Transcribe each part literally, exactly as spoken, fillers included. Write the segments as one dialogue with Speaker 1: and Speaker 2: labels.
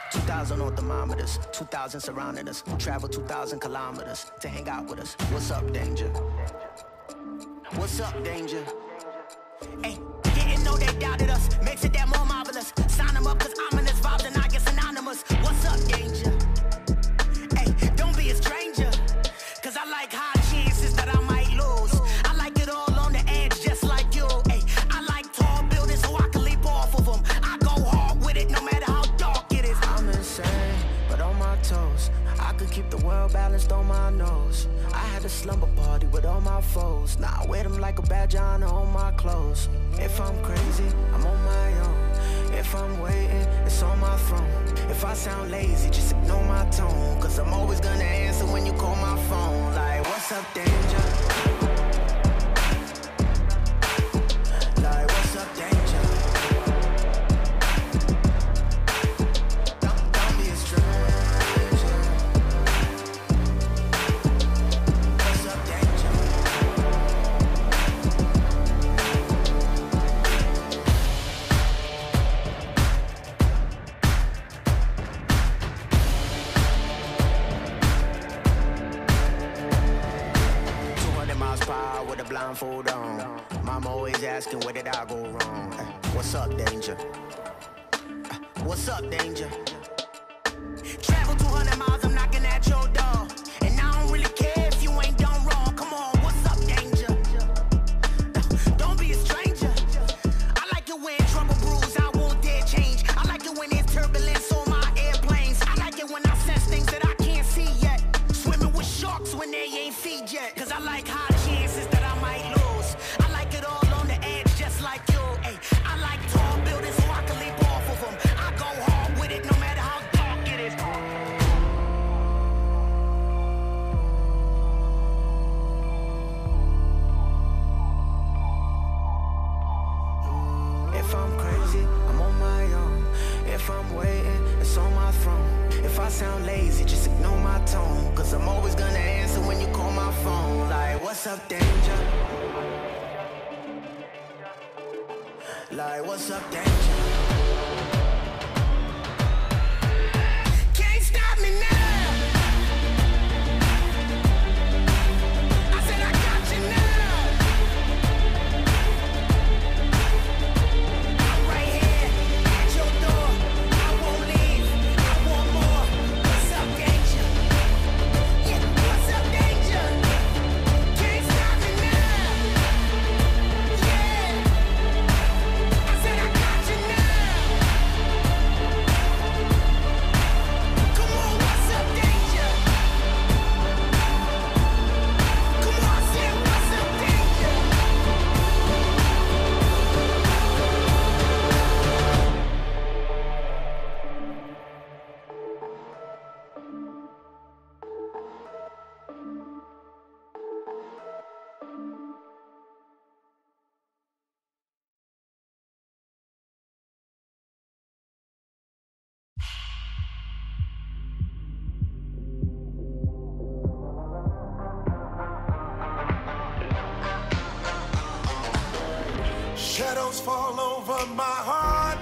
Speaker 1: two thousand on thermometers, two thousand surrounding us. Travel two thousand kilometers to hang out with us. What's up, danger? What's up, danger? Hey, didn't know they doubted us. Makes it that more marvelous. Sign them up cause ominous vibes and I get synonymous. What's up, danger? Hey, don't be a stranger. Cause I like high chances that I might lose. I like it all on the edge just like you. Hey, I like tall buildings so I can leap off of them. I go hard with it no matter how dark it is. I'm insane, but on my toes. I could keep the world balanced on my nose. I had a slumber party with all my foes. Now I wear them like a badge of honor on my clothes. If I'm crazy, I'm on my own. If I'm waiting, it's on my throne. If I sound lazy, just ignore my tone. Cause I'm always gonna answer when you call my phone. Like, what's up, danger? Like, what's up, danger? Don't, don't be a stranger. What's up, danger? two hundred miles per hour with a blindfold on. Mama always asking where did I go wrong. Uh, what's up, danger? Uh, what's up, danger? Travel two hundred miles, I'm knocking at your door. And I don't really care if you ain't done wrong. Come on, what's up, danger? Uh, don't be a stranger. I like it when trouble brews, I won't dare change. I like it when there's turbulence on my airplanes. I like it when I sense things that I can't see yet. Swimming with sharks when they ain't feed yet. Cause I like high chances that I might lose. I like it all on the edge just like you. Ay, I like tall buildings so I can leap off of them. I go hard with it no matter how dark it is. If I'm crazy, I'm on my own. If I'm waiting, it's on my throne. If I sound lazy, just ignore my tone. Cause I'm always gonna answer when you call my phone. Like, what's up, danger? Like, what's up, danger? Can't stop me now. I said I got you now. I'm right here at your door. I won't leave. I want more. What's up, danger? Yeah, what's up, danger? Can't stop me now. Yeah. I said I got you now. Come on, what's up, danger? Come on, I said what's up, danger?
Speaker 2: Shadows fall over my heart.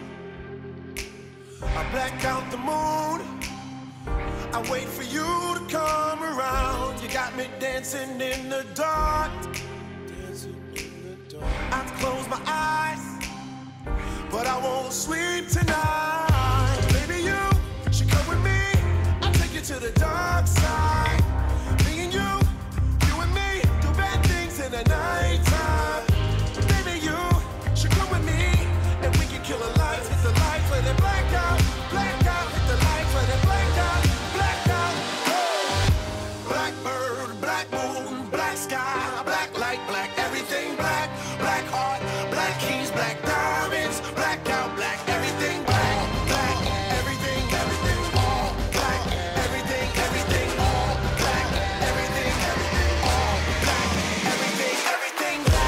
Speaker 2: I black out the moon. I wait for you to come around. You got me dancing in the dark. Dancing in the dark. I close my eyes, but I won't sleep tonight. Baby, you should come with me. I'll take you to the dark side. Me and you, you and me, do bad things in the nighttime. Baby, you should come with me, and we can kill the lights, hit the lights, let it black out, black out, hit the lights, let it black out, black out. Oh. Blackbird, black moon, black sky, black light, black everything, black, black heart, black keys, black diamonds, black out, black everything, black, black everything, everything, all black, everything, everything, all black, everything, everything, all black, everything, everything, black.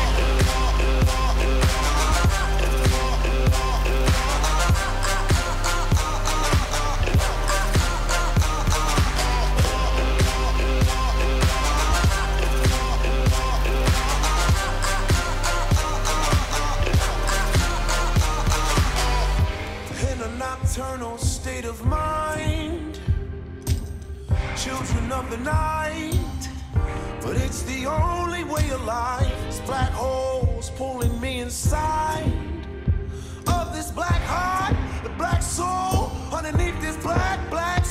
Speaker 2: but it's the only way of life. It's black holes pulling me inside of this black heart, the black soul underneath this black, black